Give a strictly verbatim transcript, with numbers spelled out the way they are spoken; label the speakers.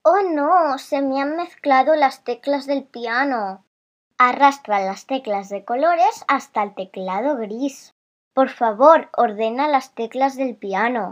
Speaker 1: Oh no, se me han mezclado las teclas del piano. Arrastra las teclas de colores hasta el teclado gris. Por favor, ordena las teclas del piano.